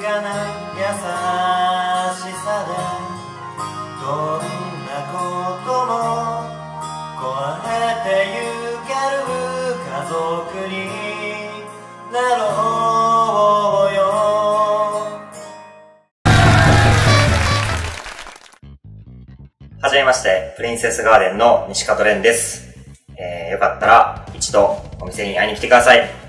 かな優しさでどんなことも越えてゆける家族になろうよ。はじめまして、プリンセスガーデンの西門蓮です。よかったら一度お店に会いに来てください。